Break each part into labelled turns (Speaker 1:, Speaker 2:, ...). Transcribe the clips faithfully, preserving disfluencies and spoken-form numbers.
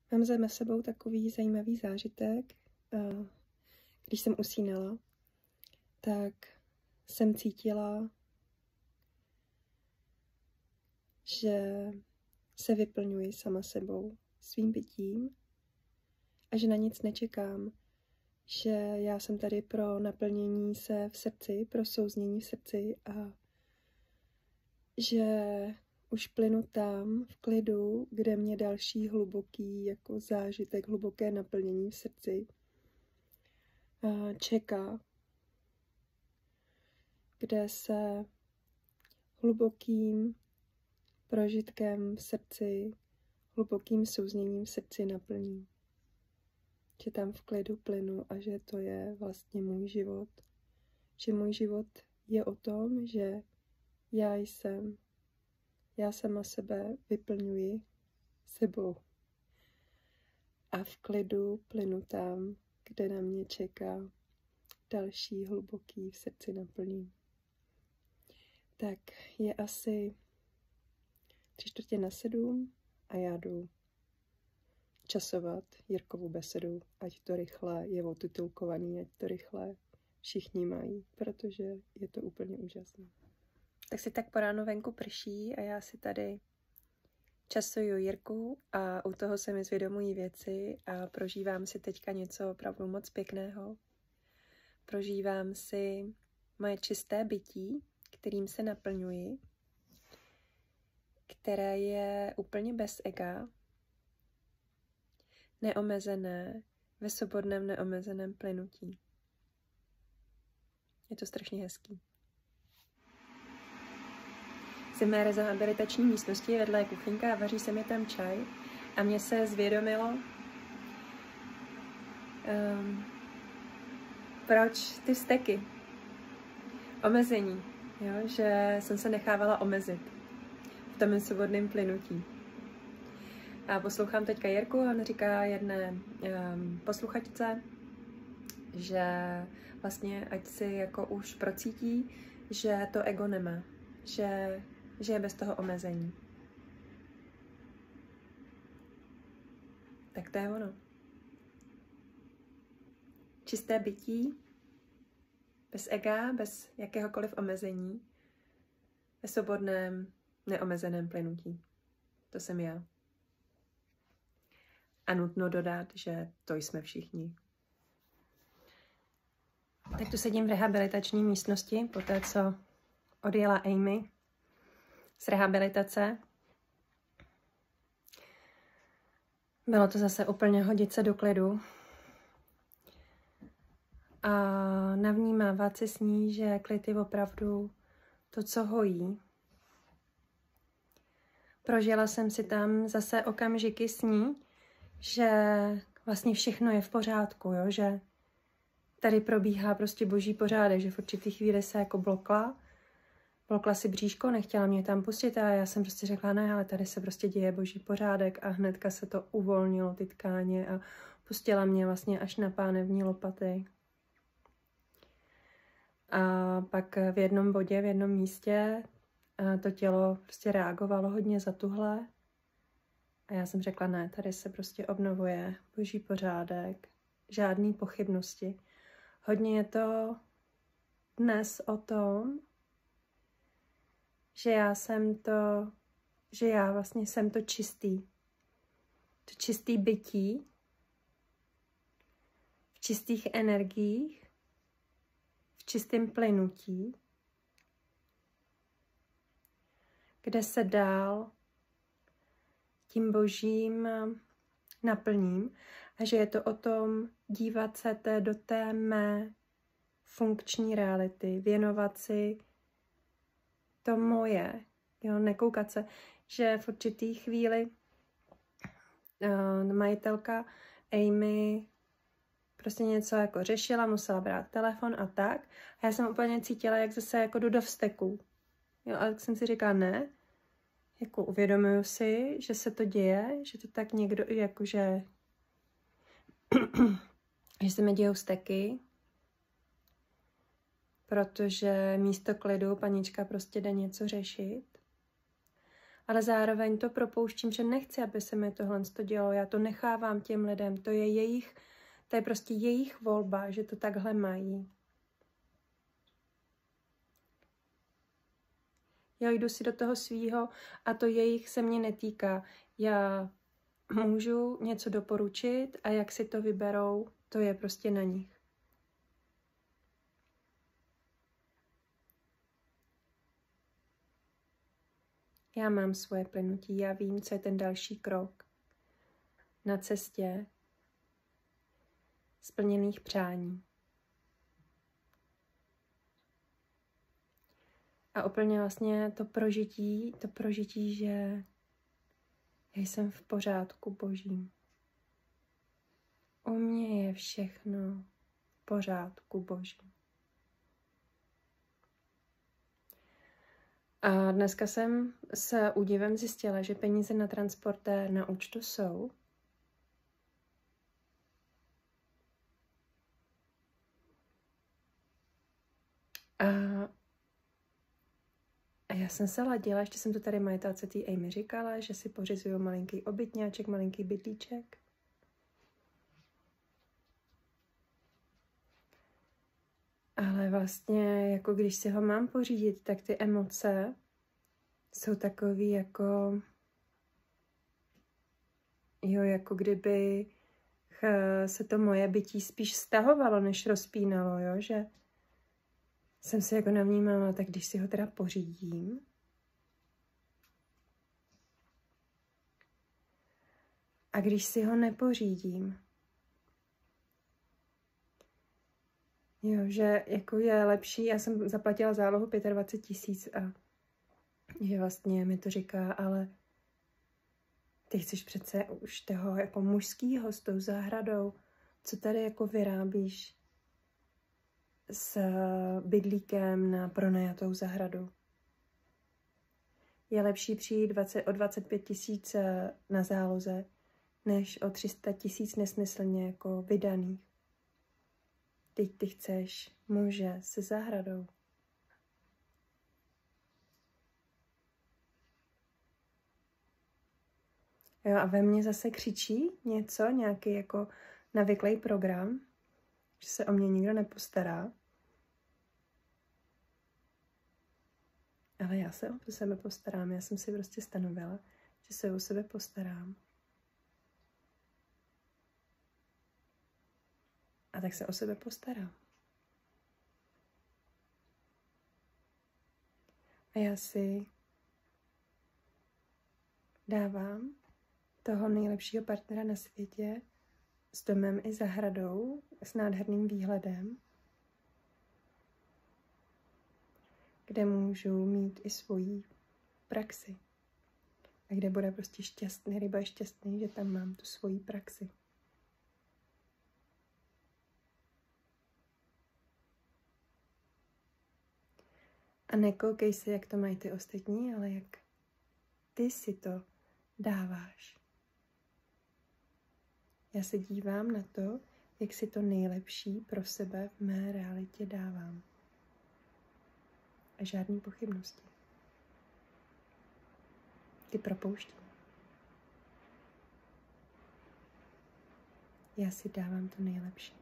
Speaker 1: Mám za sebou takový zajímavý zážitek. Když jsem usínala, tak jsem cítila, že se vyplňuji sama sebou, svým bytím a že na nic nečekám. Že já jsem tady pro naplnění se v srdci, pro souznění v srdci a že už plynu tam v klidu, kde mě další hluboký jako zážitek, hluboké naplnění v srdci čeká, kde se hlubokým prožitkem v srdci, hlubokým souzněním v srdci naplní. Že tam v klidu plynu a že to je vlastně můj život. Že můj život je o tom, že já jsem, já sama sebe vyplňuji sebou. A v klidu plynu tam, kde na mě čeká další hluboký v srdci naplnění. Tak je asi tři čtvrtě na sedm a já jdu časovat Jirkovu besedu, ať to rychle je otitulkovaný, ať to rychle všichni mají, protože je to úplně úžasné. Tak si tak po ránu venku prší a já si tady časuju Jirku a u toho se mi zvědomují věci a prožívám si teďka něco opravdu moc pěkného. Prožívám si moje čisté bytí, kterým se naplňuji, které je úplně bez ega, neomezené, ve svobodném neomezeném plynutí. Je to strašně hezký. Jsem v mé rehabilitační místnosti, vedle je kuchyňka a vaří se mi tam čaj a mně se zvědomilo, um, proč ty vzteky, omezení, jo? Že jsem se nechávala omezit v tom svobodném plynutí. A poslouchám teďka Jirku a on říká jedné um, posluchačce, že vlastně ať si jako už procítí, že to ego nemá, že, že je bez toho omezení. Tak to je ono. Čisté bytí, bez ega, bez jakéhokoliv omezení, ve svobodném, neomezeném plynutí. To jsem já. A nutno dodat, že to jsme všichni. Tak tu sedím v rehabilitační místnosti, poté co odjela Amy z rehabilitace. Bylo to zase úplně hodit se do klidu a navnímávat si s ní, že klid je opravdu to, co hojí. Prožila jsem si tam zase okamžiky s ní, že vlastně všechno je v pořádku, jo? Že tady probíhá prostě boží pořádek, že v určitý chvíli se jako blokla, blokla si bříško, nechtěla mě tam pustit a já jsem prostě řekla, ne, ale tady se prostě děje boží pořádek a hnedka se to uvolnilo, ty tkáně a pustila mě vlastně až na pánevní lopaty. A pak v jednom bodě, v jednom místě to tělo prostě reagovalo hodně zatuhle. A já jsem řekla, ne, tady se prostě obnovuje boží pořádek, žádný pochybnosti. Hodně je to dnes o tom, že já jsem to, že já vlastně jsem to čistý. To čistý bytí, v čistých energiích, v čistém plynutí, kde se dál tím božím naplním a že je to o tom dívat se té, do té mé funkční reality, věnovat si to moje, jo, nekoukat se, že v určitý chvíli uh, majitelka Amy prostě něco jako řešila, musela brát telefon a tak a já jsem úplně cítila, jak zase jako jdu do vzteků. Jo, a tak jsem si říkala, ne, jako uvědomuju si, že se to děje, že to tak někdo, jakože, že se mi dějou vzteky, protože místo klidu panička prostě jde něco řešit. ale zároveň to propouštím, že nechci, aby se mi tohle dělo. Já to nechávám těm lidem, to je jejich, to je prostě jejich volba, že to takhle mají. Já jdu si do toho svýho a to jejich se mě netýká. Já můžu něco doporučit a jak si to vyberou, to je prostě na nich. Já mám svoje plynutí, já vím, co je ten další krok na cestě splněných přání. A úplně vlastně to prožití, to prožití, že já jsem v pořádku Božím. U mě je všechno v pořádku Božím. A dneska jsem s údivem zjistila, že peníze na transportér na účtu jsou. A, a já jsem se ladila, ještě jsem to tady majitelce té Amy říkala, že si pořizuju malinký obytňáček, malinký bydlíček. Ale vlastně, jako když si ho mám pořídit, tak ty emoce jsou takový jako, jo, jako kdyby se to moje bytí spíš stahovalo, než rozpínalo, jo, že jsem si jako navnímala, tak když si ho teda pořídím, a když si ho nepořídím, jo, že jako je lepší, já jsem zaplatila zálohu dvacet pět tisíc a že vlastně mi to říká, ale ty chceš přece už toho jako mužskýho s tou zahradou, co tady jako vyrábíš s bydlíkem na pronajatou zahradu. Je lepší přijít dvacet, o dvacet pět tisíc na záloze, než o tři sta tisíc nesmyslně jako vydaných. Teď ty chceš muže se zahradou. Jo, a ve mně zase křičí něco, nějaký jako navyklý program, že se o mě nikdo nepostará. Ale já se o sebe postarám, já jsem si prostě stanovila, že se o sebe postarám. A tak se o sebe postarám. A já si dávám toho nejlepšího partnera na světě s domem i zahradou, s nádherným výhledem, kde můžu mít i svoji praxi. A kde bude prostě šťastný, ryba je šťastný, že tam mám tu svoji praxi. A nekoukej se, jak to mají ty ostatní, ale jak ty si to dáváš. Já se dívám na to, jak si to nejlepší pro sebe v mé realitě dávám. A žádný pochybnosti. Ty propouštím. Já si dávám to nejlepší.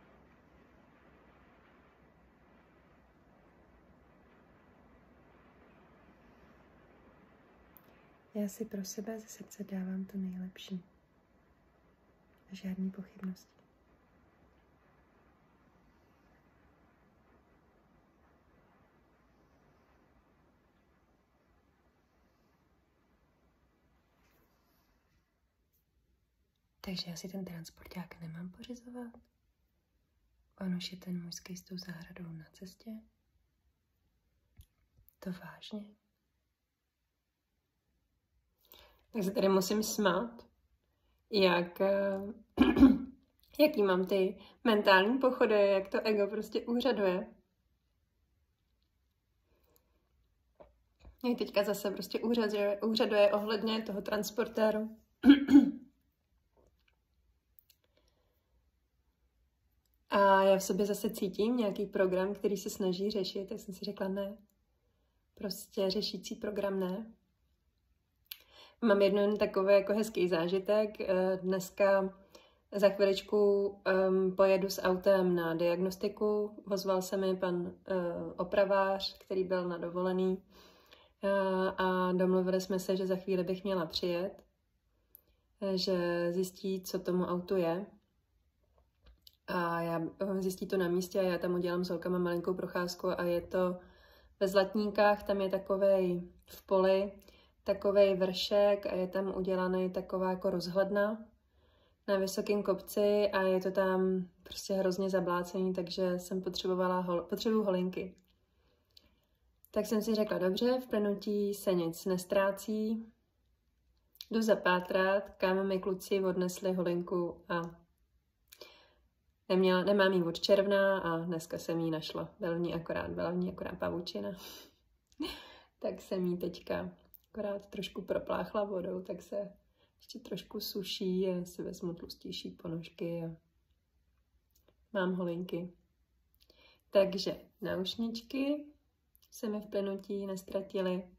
Speaker 1: Já si pro sebe ze srdce dávám to nejlepší. A žádný pochybnosti. Takže já si ten transporták nemám pořizovat. On už je ten mužský s tou zahradou na cestě. To vážně. Tak se tady musím smát, jak, jaký mám ty mentální pochody, jak to ego prostě úřaduje. Jak teďka zase prostě úřaduje, úřaduje ohledně toho transportéru. A já v sobě zase cítím nějaký program, který se snaží řešit, tak jsem si řekla ne. Prostě řešící program ne. Mám jedno takový jako hezký zážitek. Dneska za chviličku um, pojedu s autem na diagnostiku. Ozval se mi pan uh, opravář, který byl na dovolený uh, a domluvili jsme se, že za chvíli bych měla přijet, že zjistí, co tomu autu je. A já zjistí to na místě a já tam udělám s holkama malinkou procházku a je to ve Zlatníkách, tam je takovej v poli, takovej vršek a je tam udělaný taková jako rozhledna na vysokém kopci a je to tam prostě hrozně zablácený, takže jsem potřebovala hol, potřebuju holinky. Tak jsem si řekla, dobře, v plynutí se nic nestrácí, jdu zapátrat, kam mi kluci odnesli holinku a neměla, nemám jí od června a dneska jsem jí našla. Byla v ní akorát, byla v ní akorát pavučina. Tak jsem jí teďka akorát trošku propláchla vodou, tak se ještě trošku suší a si vezmu tlustější ponožky a mám holinky. Takže náušničky se mi v plynutí nestratily.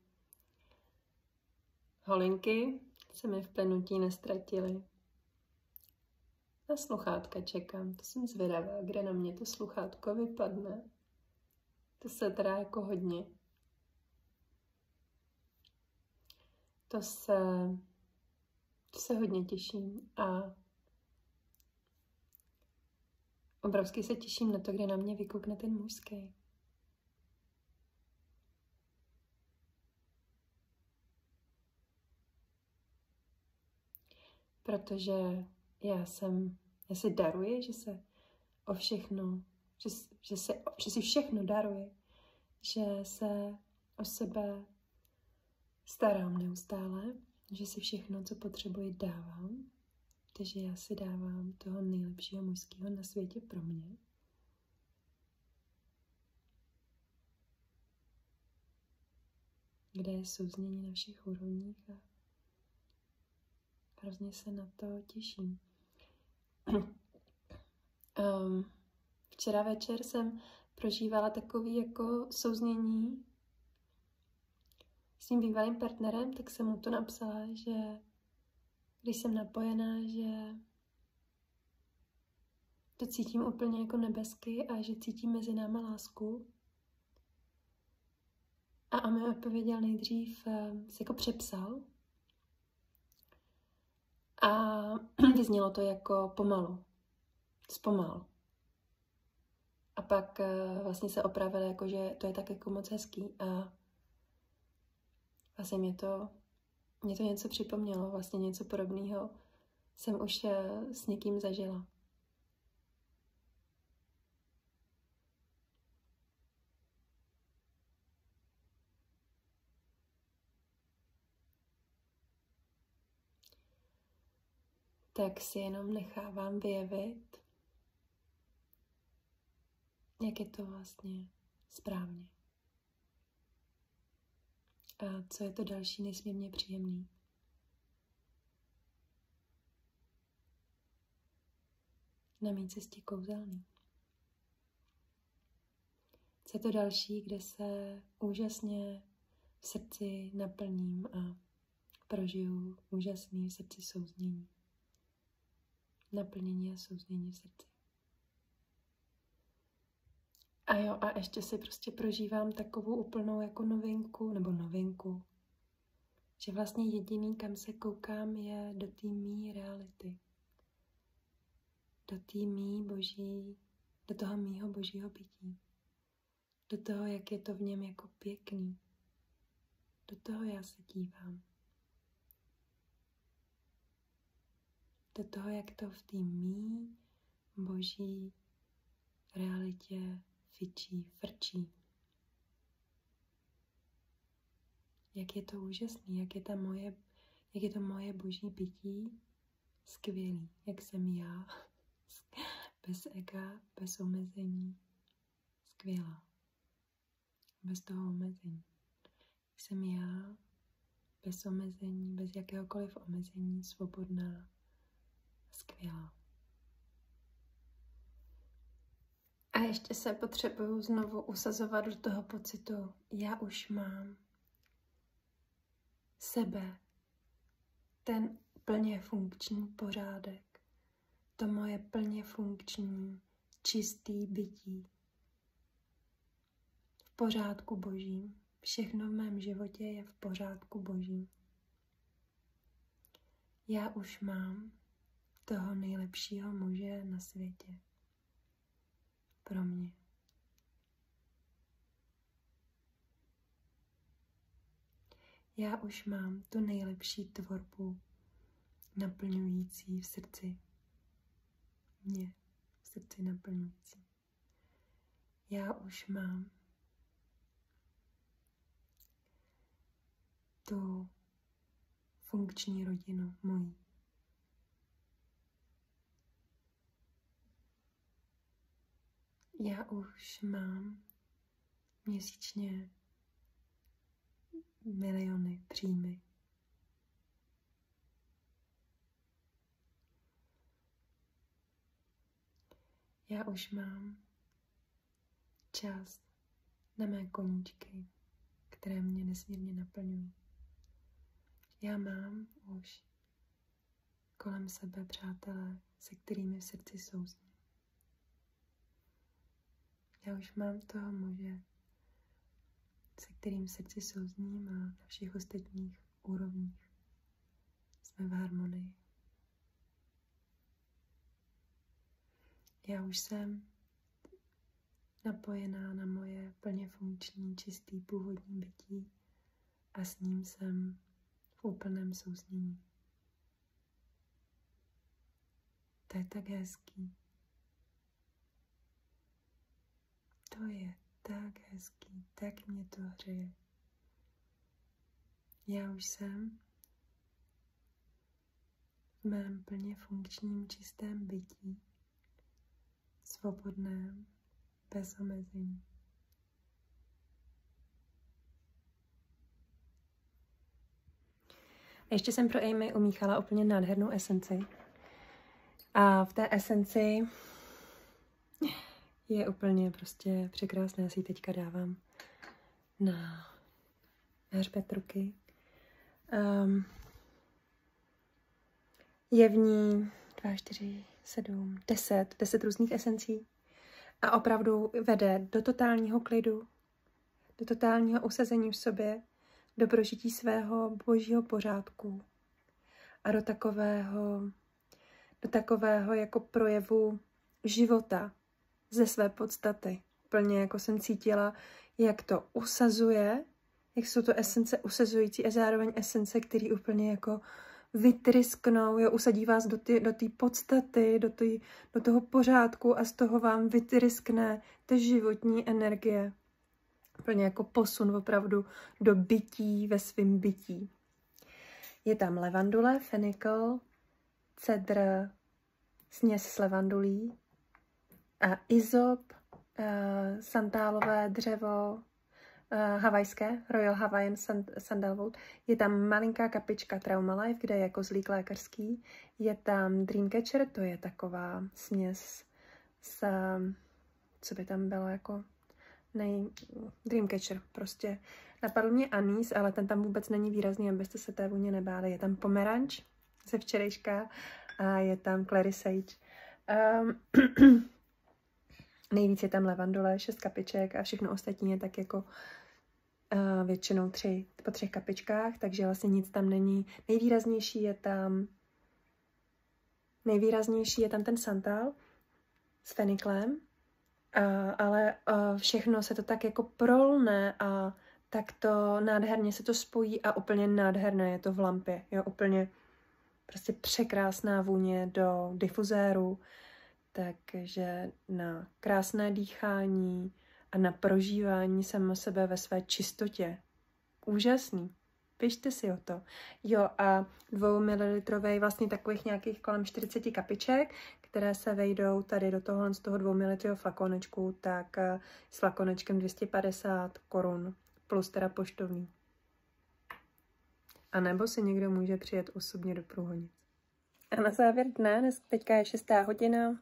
Speaker 1: Holinky se mi v plynutí nestratily. Na sluchátka čekám, to jsem zvědavá, kde na mě to sluchátko vypadne. To se teda jako hodně. To se, to se hodně těším a obrovsky se těším na to, kde na mě vykoukne ten mužský. Protože já jsem, já si daruji, že se o všechno, že, že, se, že si všechno daruji, že se o sebe starám neustále, že si všechno, co potřebuji, dávám, takže já si dávám toho nejlepšího mužského na světě pro mě. Kde je souznění na všech úrovních a hrozně se na to těším. um, včera večer jsem prožívala takový jako souznění s tím bývalým partnerem, tak jsem mu to napsala, že když jsem napojená, že to cítím úplně jako nebesky a že cítím mezi náma lásku. A a mi odpověděl nejdřív, se jako přepsal. A vyznělo to jako pomalu, zpomal. A pak vlastně se opravil, jako, že to je tak jako moc hezký. A vlastně mě to, mě to něco připomnělo, vlastně něco podobného jsem už s někým zažila. Tak si jenom nechávám vyjevit, jak je to vlastně správně. A co je to další nesmírně příjemný. Na mý cestě kouzelný. Co je to další, kde se úžasně v srdci naplním a prožiju úžasný v srdci souznění. Naplnění a souznění v srdci. A jo, a ještě si prostě prožívám takovou úplnou jako novinku, nebo novinku, že vlastně jediný, kam se koukám, je do té mý reality. Do té mý boží, do toho mýho božího bytí. Do toho, jak je to v něm jako pěkný. Do toho já se dívám. Do toho, jak to v té mý boží realitě fičí, frčí. Jak je to úžasný, jak je, ta moje, jak je to moje boží bytí skvělý, jak jsem já, bez ega, bez omezení, skvělá, bez toho omezení. Jsem já, bez omezení, bez jakéhokoliv omezení, svobodná, skvělá. A ještě se potřebuju znovu usazovat do toho pocitu, já už mám sebe ten plně funkční pořádek, to moje plně funkční, čistý bytí. V pořádku božím. Všechno v mém životě je v pořádku božím. Já už mám toho nejlepšího muže na světě. Pro mě. Já už mám tu nejlepší tvorbu naplňující v srdci. Mě v srdci naplňující. Já už mám tu funkční rodinu mojí. Já už mám měsíčně miliony příjmy. Já už mám čas na mé koníčky, které mě nesmírně naplňují. Já mám už kolem sebe přátelé, se kterými v srdci souzním. Já už mám toho muže, se kterým v srdci souzním a na všech ostatních úrovních jsme v harmonii. Já už jsem napojená na moje plně funkční, čistý, původní bytí a s ním jsem v úplném souznění. To je tak hezký. To je tak hezký, tak mě to hřeje. Já už jsem v mém plně funkčním, čistém bytí, svobodném, bez omezení. Ještě jsem pro Amy umíchala úplně nádhernou esenci. A v té esenci je úplně prostě překrásné. Já si ji teďka dávám na, na hřbet ruky. Um, je v ní dva, čtyři, sedm, deset, deset různých esencí. A opravdu vede do totálního klidu, do totálního usazení v sobě, do prožití svého božího pořádku a do takového, do takového jako projevu života ze své podstaty. Plně jako jsem cítila, jak to usazuje, jak jsou to esence usazující a zároveň esence, které úplně jako vytrysknou, jo, usadí vás do té do té podstaty, do, tý, do toho pořádku a z toho vám vytryskne ta životní energie. Plně jako posun opravdu do bytí ve svém bytí. Je tam levandule, fenikl, cedr, směs s levandulí, a izop, uh, santálové dřevo, uh, havajské, Royal Hawaiian Sandalwood. Je tam malinká kapička Trauma Life, kde je kozlík lékařský. Je tam Dreamcatcher, to je taková směs s, uh, co by tam bylo jako nej... Dreamcatcher, prostě. Napadl mě anýs, ale ten tam vůbec není výrazný, abyste se té vůně nebáli. Je tam pomeranč ze včerejška a je tam clary sage. Um, Nejvíc je tam levandule, šest kapiček a všechno ostatní je tak jako uh, většinou tři, po třech kapičkách, takže vlastně nic tam není. Nejvýraznější je tam nejvýraznější je tam ten santál s feniklem, uh, ale uh, všechno se to tak jako prolne a tak to nádherně se to spojí a úplně nádherné je to v lampě. Jo, úplně prostě překrásná vůně do difuzéru. Takže na krásné dýchání a na prožívání sama sebe ve své čistotě. Úžasný. Pište si o to. Jo, a dvou mililitrovej, vlastně takových nějakých kolem čtyřicet kapiček, které se vejdou tady do tohohle z toho dvou mililitrového flakonečku, tak s flakonečkem dvě stě padesát korun plus teda poštovní. A nebo si někdo může přijet osobně do Průhonic. A na závěr dne, dnes teďka je šestá hodina,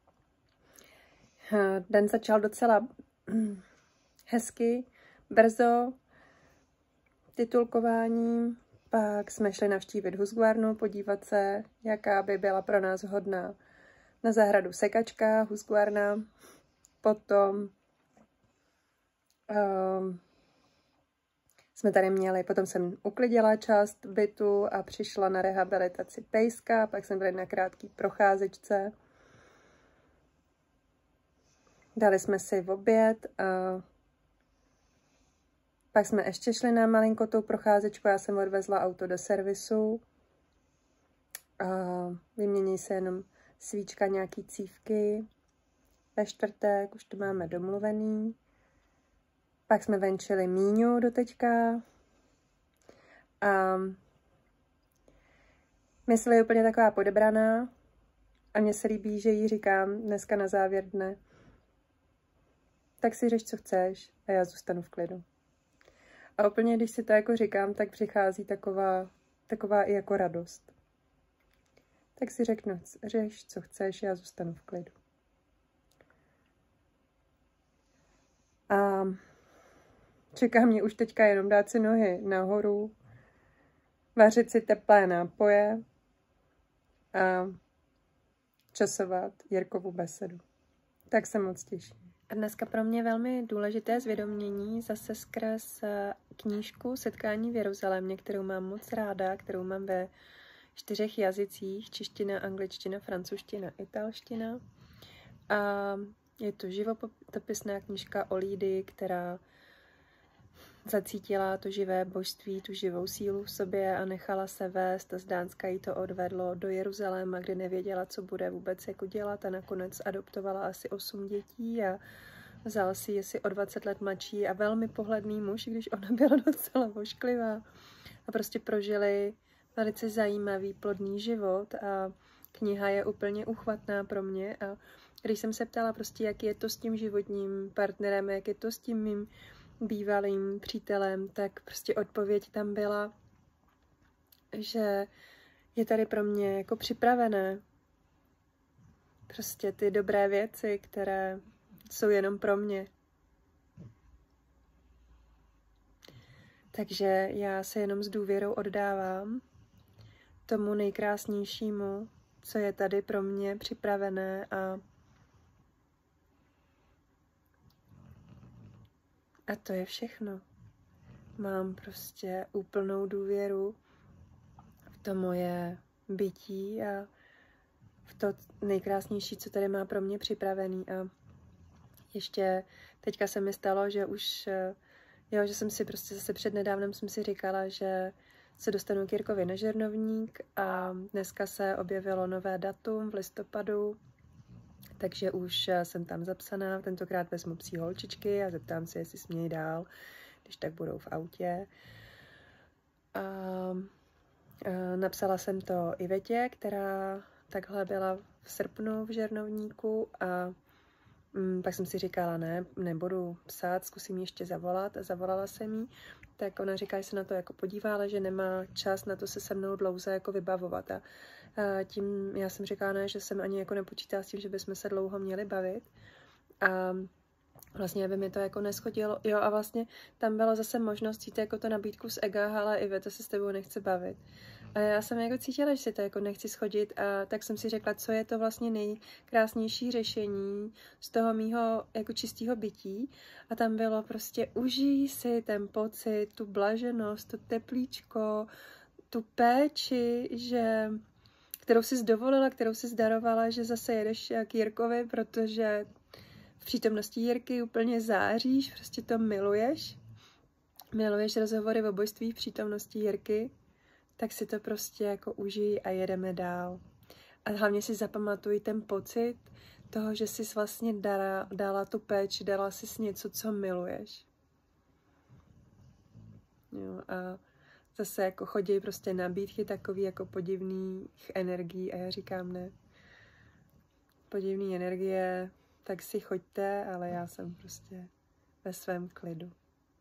Speaker 1: den začal docela hezky, brzo, titulkováním, Pak jsme šli navštívit Husqvarnu, podívat se, jaká by byla pro nás hodná na zahradu sekačka Husqvarna. Potom um, jsme tady měli, potom jsem uklidila část bytu a přišla na rehabilitaci pejska, pak jsme byli na krátký procházečce. Dali jsme si v oběd a pak jsme ještě šli na malinkotou procházečku, já jsem odvezla auto do servisu. A vymění se jenom svíčka, nějaký cívky. Ve čtvrtek už to máme domluvený. Pak jsme venčili Míňu do teďka. A mysl je úplně taková podebraná. A mně se líbí, že jí říkám dneska na závěr dne: tak si řeš, co chceš, a já zůstanu v klidu. A úplně, když si to jako říkám, tak přichází taková, taková i jako radost. Tak si řeknu, řeš, co chceš, já zůstanu v klidu. A čeká mě už teďka jenom dát si nohy nahoru, vařit si teplé nápoje a časovat Jirkovu besedu. Tak se moc těším. A dneska pro mě velmi důležité zvědomění zase skrz knížku Setkání v Jeruzalémě, kterou mám moc ráda, kterou mám ve čtyřech jazycích: čeština, angličtina, francouzština, italština. A je to životopisná knížka o Lídii, která zacítila to živé božství, tu živou sílu v sobě a nechala se vést. Z Dánska jí to odvedlo do Jeruzaléma, kde nevěděla, co bude vůbec jako dělat, a nakonec adoptovala asi osm dětí a vzal si je si o dvacet let mladší a velmi pohledný muž, když ona byla docela vošklivá. A prostě prožili velice zajímavý, plodný život a kniha je úplně uchvatná pro mě. A když jsem se ptala prostě, jak je to s tím životním partnerem, jak je to s tím mým bývalým přítelem, tak prostě odpověď tam byla, že je tady pro mě jako připravené prostě ty dobré věci, které jsou jenom pro mě. Takže já se jenom s důvěrou oddávám tomu nejkrásnějšímu, co je tady pro mě připravené, a A to je všechno. Mám prostě úplnou důvěru v to moje bytí a v to nejkrásnější, co tady má pro mě připravený. A ještě teďka se mi stalo, že už, jo, že jsem si prostě zase přednedávnem jsem si říkala, že se dostanu k Jirkovi na Žernovník, a dneska se objevilo nové datum v listopadu, takže už jsem tam zapsaná. Tentokrát vezmu psí holčičky a zeptám se, jestli smějí dál, když tak budou v autě. A, a napsala jsem to Ivetě, která takhle byla v srpnu v Žernovníku, a mm, pak jsem si říkala, ne, nebudu psát, zkusím ještě zavolat. A zavolala jsem jí, tak ona říká, že se na to jako podívá, ale že nemá čas na to se se mnou dlouze jako vybavovat. A A tím já jsem říkala, ne, že jsem ani jako nepočítala s tím, že bychom se dlouho měli bavit. A vlastně by mi to jako neschodilo. Jo, a vlastně tam byla zase možnost jít jako to nabídku z ega, ale Iveta se s tebou nechce bavit. A já jsem jako cítila, že si to jako nechci schodit, a tak jsem si řekla, co je to vlastně nejkrásnější řešení z toho mýho jako čistého bytí. A tam bylo prostě: užij si ten pocit, tu blaženost, to teplíčko, tu péči, že kterou jsi dovolila, kterou jsi zdarovala, že zase jedeš k Jirkovi, protože v přítomnosti Jirky úplně záříš, prostě to miluješ. Miluješ rozhovory o božství v přítomnosti Jirky, tak si to prostě jako užij a jedeme dál. A hlavně si zapamatuj ten pocit toho, že jsi vlastně dala, dala tu péči, dala jsi něco, co miluješ. Jo, a zase jako chodí prostě nabídky takový jako podivných energií a já říkám, ne. Podivný energie, tak si choďte, ale já jsem prostě ve svém klidu.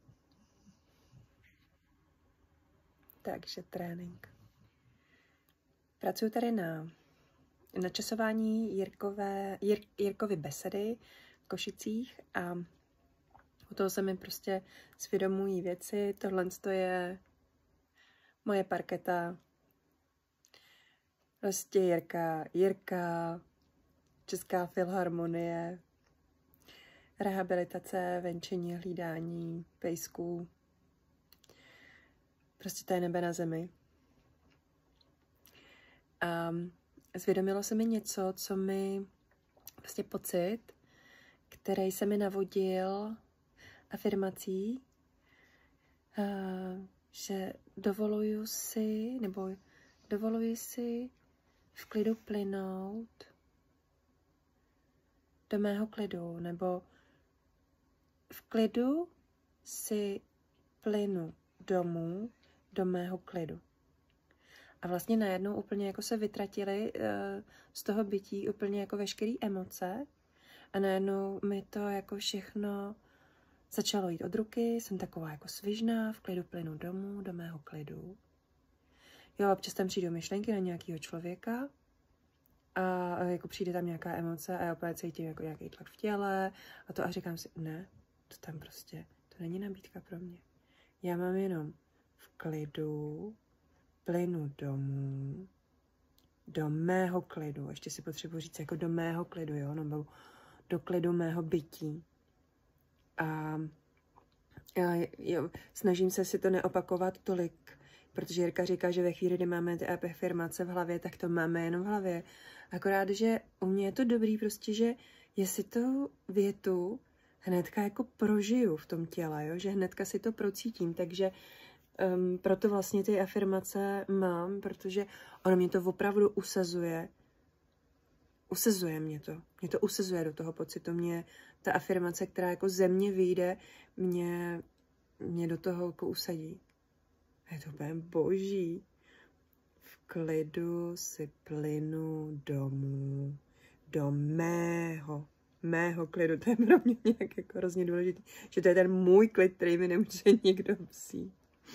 Speaker 1: Takže trénink. Pracuji tady na načasování Jirkové, Jir, Jirkovy besedy v Košicích a u toho se mi prostě svědomují věci. Tohle je moje parketa, prostě Jirka, Jirka, Česká filharmonie, rehabilitace, venčení, hlídání, pejsků. Prostě to je nebe na zemi. A zvědomilo se mi něco, co mi, prostě pocit, který se mi navodil afirmací, že dovoluju si, nebo dovoluji si v klidu plynout do mého klidu, nebo v klidu si plynu domů do mého klidu. A vlastně najednou úplně jako se vytratily uh, z toho bytí úplně jako veškeré emoce a najednou mi to jako všechno začalo jít od ruky, jsem taková jako svižná, v klidu plynu domů, do mého klidu. Jo, občas tam přijdou myšlenky na nějakého člověka a jako přijde tam nějaká emoce a já opět cítím jako nějaký tlak v těle a to a říkám si, ne, to tam prostě, to není nabídka pro mě. Já mám jenom v klidu plynu domů, do mého klidu, ještě si potřebuji říct jako do mého klidu, jo, nebo do klidu mého bytí. A, a jo, snažím se si to neopakovat tolik, protože Jirka říká, že ve chvíli, kdy máme ty afirmace v hlavě, tak to máme jenom v hlavě. Akorát, že u mě je to dobrý prostě, že jestli to větu hnedka jako prožiju v tom těle, jo? Že hnedka si to procítím, takže um, proto vlastně ty afirmace mám, protože ono mě to opravdu usazuje. Usazuje mě to. Mě to usazuje do toho pocitu. Mě ta afirmace, která jako ze mě vyjde, mě, mě do toho jako usadí. Je to úplně boží. V klidu si plynu domů, do mého, mého klidu. To je pro mě nějak jako hrozně důležitý, že to je ten můj klid, který mi nemůže nikdo vzít.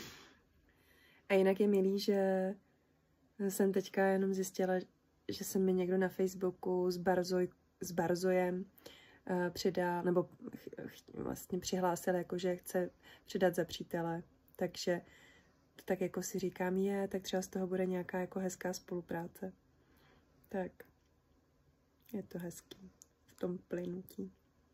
Speaker 1: A jinak je milý, že jsem teďka jenom zjistila, že se mi někdo na Facebooku s, Barzoj, s Barzojem uh, přidal, nebo ch, ch, vlastně přihlásil, jako že chce přidat za přítele. Takže to tak jako si říkám, je, tak třeba z toho bude nějaká jako hezká spolupráce. Tak je to hezký v tom plynutí.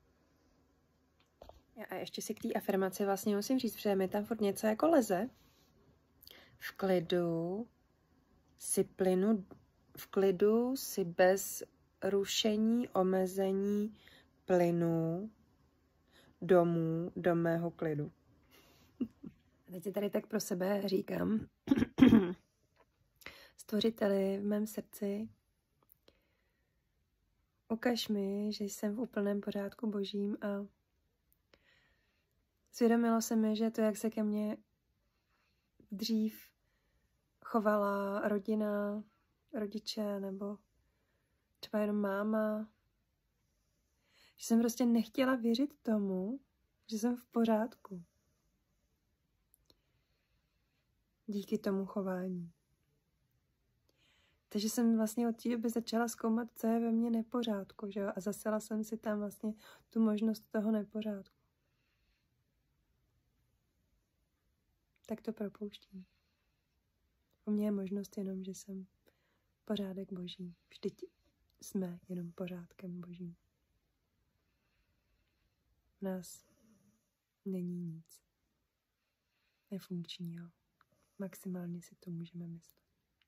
Speaker 1: A ještě si k té afirmaci vlastně musím říct, protože mi tam furt něco jako leze. V klidu si plynu, v klidu si bez rušení, omezení plynu domů do mého klidu. A teď si tady tak pro sebe říkám, Stvořiteli v mém srdci, ukaž mi, že jsem v úplném pořádku božím a zvědomilo se mi, že to, jak se ke mně dřív chovala rodina, rodiče nebo třeba jenom máma, že jsem prostě nechtěla věřit tomu, že jsem v pořádku. Díky tomu chování. Takže jsem vlastně od té doby začala zkoumat, co je ve mně nepořádku, že jo? A zasela jsem si tam vlastně tu možnost toho nepořádku. Tak to propouštím. U mě je možnost jenom, že jsem pořádek boží. Vždyť jsme jenom pořádkem božím. V nás není nic nefunkčního. Maximálně si to můžeme myslet.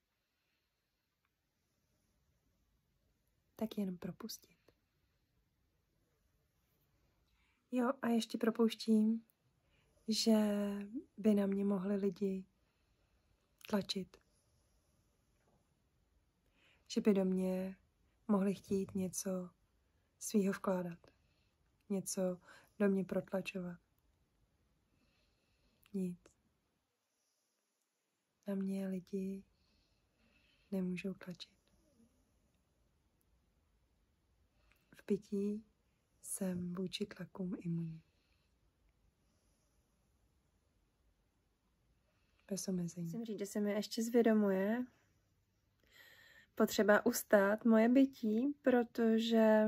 Speaker 1: Tak jenom propustit. Jo, a ještě propouštím, že by na mě mohli lidi tlačit. Že by do mě mohli chtít něco svýho vkládat. Něco do mě protlačovat. Nic. Na mě lidi nemůžou tlačit. V pití jsem vůči tlakům imunní. Bez omezení. Musím říct, že se mi ještě zvědomuje potřeba ustát moje bytí, protože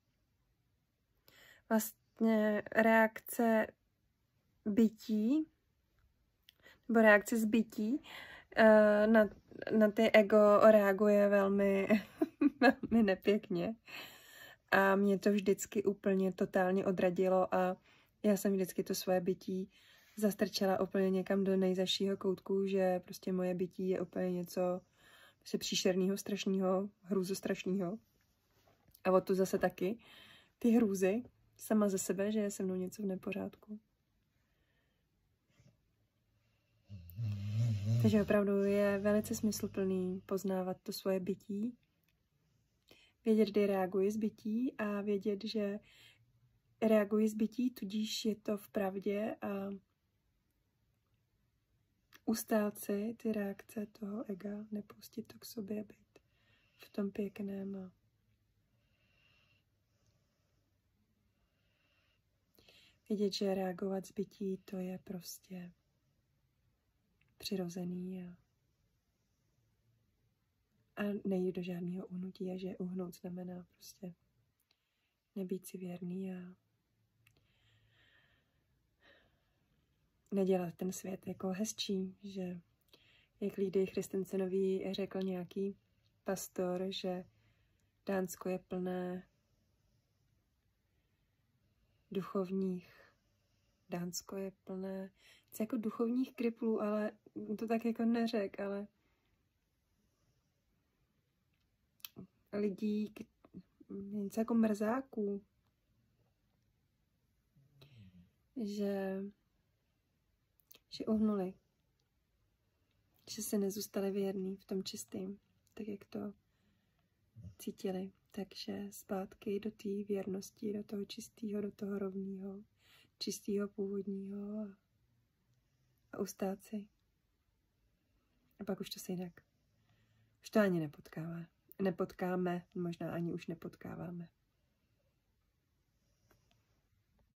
Speaker 1: vlastně reakce bytí nebo reakce z bytí uh, na, na ty ego reaguje velmi, velmi nepěkně. A mě to vždycky úplně totálně odradilo a já jsem vždycky to svoje bytí zastrčila úplně někam do nejzašího koutku, že prostě moje bytí je úplně něco prostě příšerného, strašného, hrůzostrašného. A o tu zase taky ty hrůzy sama ze sebe, že je se mnou něco v nepořádku. Takže opravdu je velice smysluplný poznávat to svoje bytí, vědět, kdy reaguji z bytí a vědět, že reaguji z bytí, tudíž je to v pravdě a ustát si ty reakce toho ega, nepustit to k sobě, být v tom pěkném a vědět, že reagovat z bytí, to je prostě přirozený a, a nejít do žádného uhnutí a že uhnout znamená prostě nebýt si věrný a nedělat ten svět jako hezčí, že jak Lídy Christensenový řekl nějaký pastor, že Dánsko je plné duchovních, Dánsko je plné jako duchovních kriplů, ale to tak jako neřek, ale lidí, něco jako mrzáků, že, že uhnuli, že se nezůstali věrní v tom čistým, tak jak to cítili. Takže zpátky do té věrnosti, do toho čistého, do toho rovného, čistého původního a, a ustát si. A pak už to se jinak. Už to ani nepotkáme. Nepotkáme, možná ani už nepotkáváme.